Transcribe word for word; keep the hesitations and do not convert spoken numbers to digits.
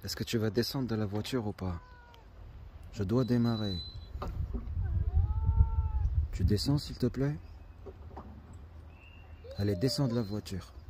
Est-ce que tu vas descendre de la voiture ou pas? Je dois démarrer. Tu descends s'il te plaît? Allez, descends de la voiture.